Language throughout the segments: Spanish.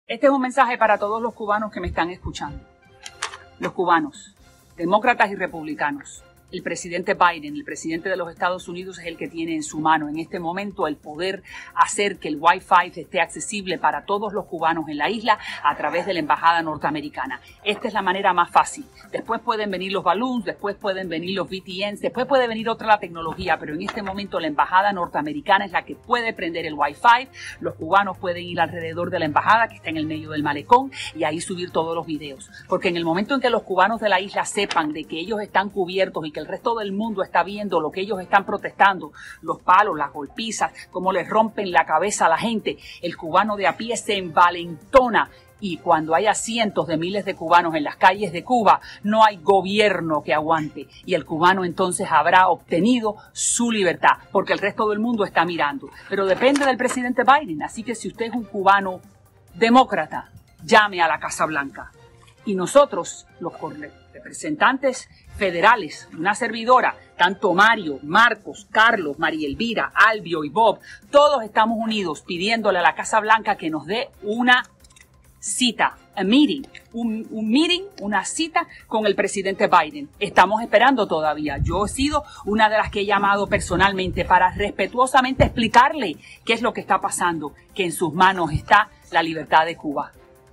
Este es un mensaje para todos los cubanos que me están escuchando. Los cubanos, demócratas y republicanos. El presidente Biden, el presidente de los Estados Unidos, es el que tiene en su mano en este momento el poder hacer que el Wi-Fi esté accesible para todos los cubanos en la isla a través de la embajada norteamericana. Esta es la manera más fácil. Después pueden venir los balloons, después pueden venir los VPNs, después puede venir otra tecnología, pero en este momento la embajada norteamericana es la que puede prender el Wi-Fi. Los cubanos pueden ir alrededor de la embajada, que está en el medio del malecón, y ahí subir todos los videos. Porque en el momento en que los cubanos de la isla sepan de que ellos están cubiertos y que el resto del mundo está viendo lo que ellos están protestando, los palos, las golpizas, cómo les rompen la cabeza a la gente, el cubano de a pie se envalentona. Y cuando haya cientos de miles de cubanos en las calles de Cuba, no hay gobierno que aguante. Y el cubano entonces habrá obtenido su libertad, porque el resto del mundo está mirando. Pero depende del presidente Biden. Así que si usted es un cubano demócrata, llame a la Casa Blanca. Y nosotros, los representantes federales, una servidora, tanto Mario, Marcos, Carlos, María Elvira, Albio y Bob, todos estamos unidos pidiéndole a la Casa Blanca que nos dé una cita, una cita con el presidente Biden. Estamos esperando todavía. Yo he sido una de las que he llamado personalmente para respetuosamente explicarle qué es lo que está pasando, que en sus manos está la libertad de Cuba.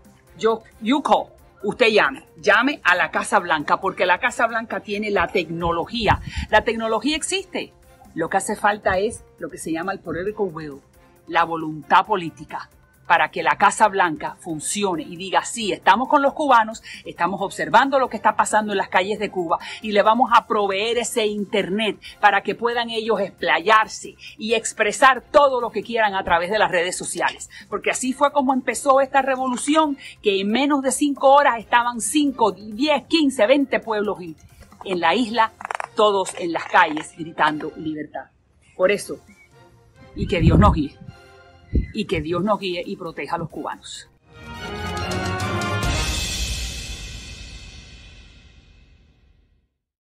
Usted llame a la Casa Blanca, porque la Casa Blanca tiene la tecnología. La tecnología existe. Lo que hace falta es lo que se llama el political will, la voluntad política, para que la Casa Blanca funcione y diga, sí, estamos con los cubanos, estamos observando lo que está pasando en las calles de Cuba y le vamos a proveer ese internet para que puedan ellos explayarse y expresar todo lo que quieran a través de las redes sociales. Porque así fue como empezó esta revolución, que en menos de 5 horas estaban 5, 10, 15, 20 pueblos en la isla, todos en las calles gritando libertad. Por eso, y que Dios nos guíe. Y que Dios nos guíe y proteja a los cubanos.